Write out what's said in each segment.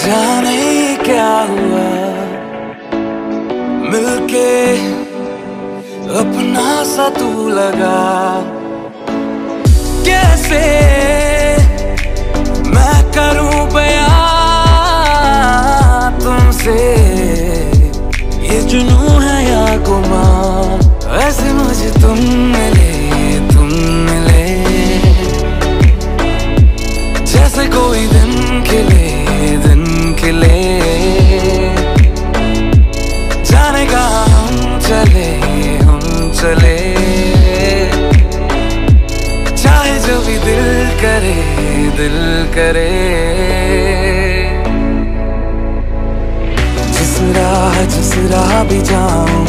जाने क्या हुआ मिलके अपना सा तू लगा। कैसे मैं करूं बयां तुमसे, ये जुनूं है या गुमां। ऐसे मुझे तुम मिले जैसे कोई दिन खिले जाने का हम चले चाहे जो भी दिल करे जिस राह भी जाऊं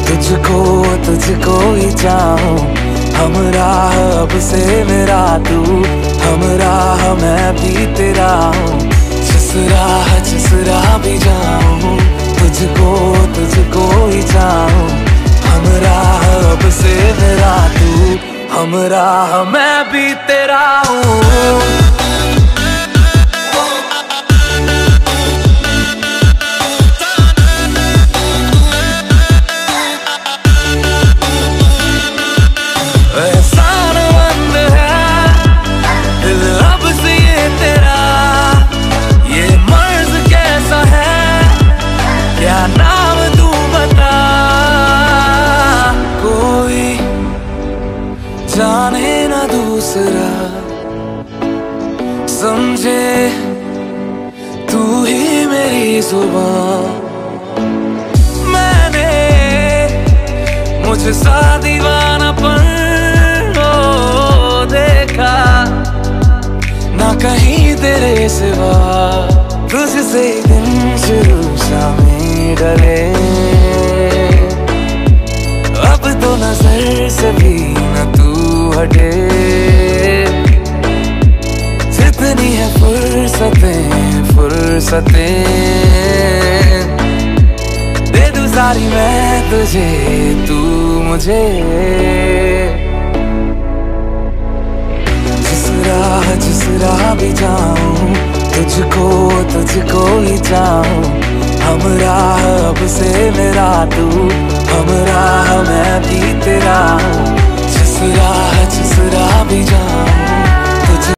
तुझको ही चाहूं। हमराह अब से मेरा तू, हमराह मैं भी तेरा हूँ। जिस राह भी जाऊं तुझको ही चाहूं। हमराह अब से मेरा तू, हमराह मैं भी तेरा हूँ। नाम तू बता, कोई जाने ना दूसरा, समझे तू ही मेरी जुबान। मैंने मुझे सा दीवानापन देखा ना कहीं तेरे सिवा। तुझसे दिन शुरू शामें डरे, अब तो नजर से भी न तू हटे। जितनी है फुर्सतें दे दूं सारी मैं तुझे, तू मुझे। जिस राह भी जाऊं तुझको ही चाहूं। हमराह अब से मेरा तू, हमराह मैं भी तेरा हूँ। जिस राह भी जाऊं